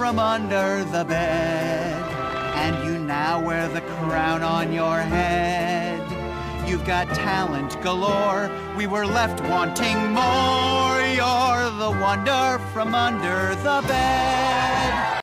from under the bed. And you now wear the crown on your head. You've got talent galore, we were left wanting more. You're the wonder from under the bed.